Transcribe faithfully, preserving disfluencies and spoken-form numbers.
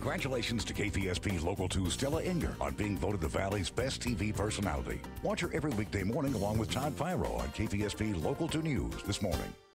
Congratulations to K P S P Local two Stella Inger on being voted the Valley's best T V personality. Watch her every weekday morning along with Todd Pyro on K P S P Local two News this morning.